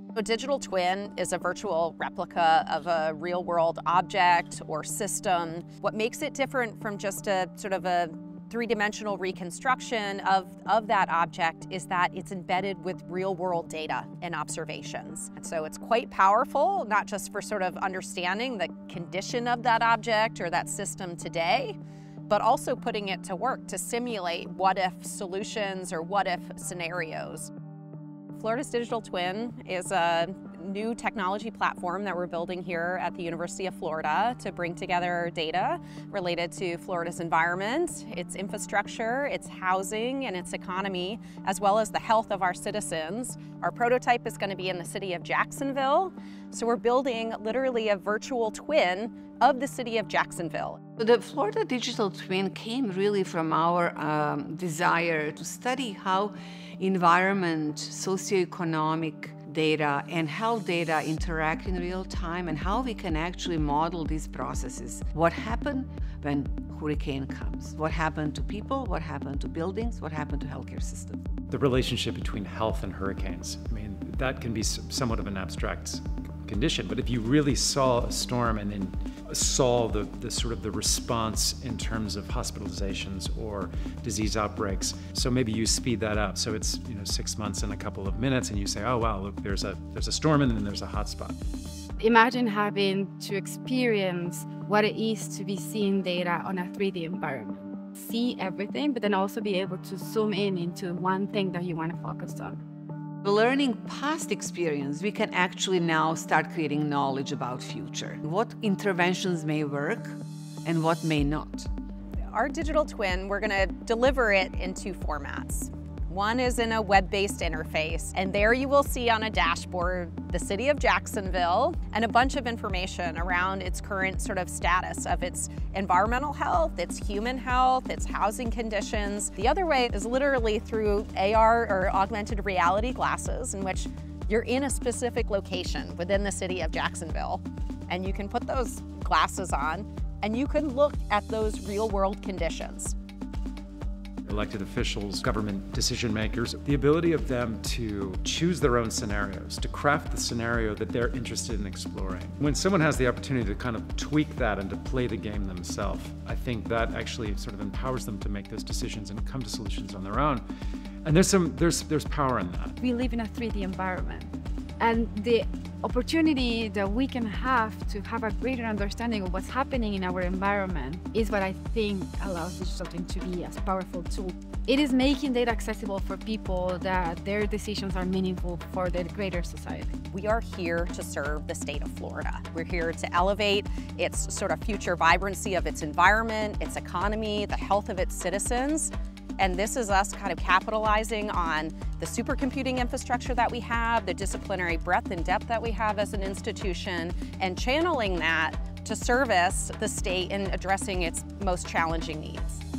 A digital twin is a virtual replica of a real-world object or system. What makes it different from just a sort of a three-dimensional reconstruction of that object is that it's embedded with real-world data and observations. And so it's quite powerful, not just for sort of understanding the condition of that object or that system today, but also putting it to work to simulate what-if solutions or what-if scenarios. Florida's digital twin is a new technology platform that we're building here at the University of Florida to bring together data related to Florida's environment, its infrastructure, its housing, and its economy, as well as the health of our citizens. Our prototype is going to be in the city of Jacksonville, so we're building literally a virtual twin of the city of Jacksonville. The Florida Digital Twin came really from our desire to study how environment, socioeconomic data, and health data interact in real time and how we can actually model these processes. What happened when hurricane comes? What happened to people? What happened to buildings? What happened to healthcare systems? The relationship between health and hurricanes, I mean, that can be somewhat of an abstract condition, but if you really saw a storm and then saw the sort of the response in terms of hospitalizations or disease outbreaks, so maybe you speed that up. So it's 6 months and a couple of minutes, and you say, oh wow, look, there's a storm and then there's a hotspot. Imagine having to experience what it is to be seeing data on a 3D environment. See everything, but then also be able to zoom in into one thing that you want to focus on. Learning past experience, we can actually now start creating knowledge about future. What interventions may work and what may not. Our digital twin, we're going to deliver it in two formats. One is in a web-based interface, and there you will see on a dashboard the city of Jacksonville and a bunch of information around its current sort of status of its environmental health, its human health, its housing conditions. The other way is literally through AR or augmented reality glasses, in which you're in a specific location within the city of Jacksonville, and you can put those glasses on and you can look at those real-world conditions. Elected officials, government decision makers, the ability of them to choose their own scenarios, to craft the scenario that they're interested in exploring. When someone has the opportunity to kind of tweak that and to play the game themselves, I think that actually sort of empowers them to make those decisions and come to solutions on their own. And there's power in that. We live in a 3D environment, and the opportunity that we can have to have a greater understanding of what's happening in our environment is what I think allows digital twin to be a powerful tool. It is making data accessible for people that their decisions are meaningful for the greater society. We are here to serve the state of Florida. We're here to elevate its sort of future vibrancy of its environment, its economy, the health of its citizens. And this is us kind of capitalizing on the supercomputing infrastructure that we have, the disciplinary breadth and depth that we have as an institution, and channeling that to service the state in addressing its most challenging needs.